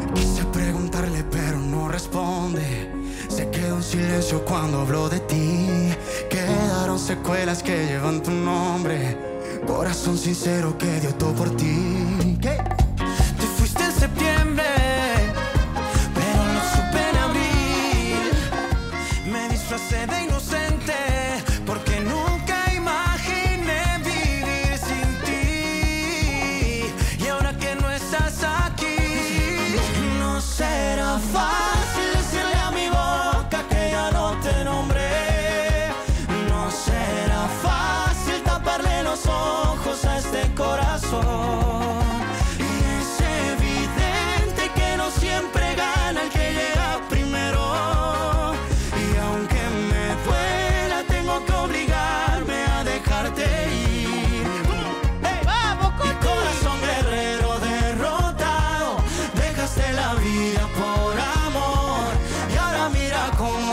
Quise preguntarle pero no responde. Se quedó en silencio cuando habló de ti. Quedaron secuelas que llevan tu nombre. Corazón sincero que dio todo por ti. ¿Qué? Te fuiste en septiembre, pero lo supe en abril. Me disfracé de inocente porque nunca imaginé vivir sin ti. Y ahora que no estás aquí, no será fácil decirle a mi boca que ya no te nombré. No será fácil taparle los ojos a este corazón. Y es evidente que no siempre gana el que llega primero. Y aunque me duela, tengo que obligarme a dejarte ir. ¡Hey! ¡Vamos, Coti! Mi corazón guerrero derrotado, dejaste la vida por amor. Y ahora mira cómo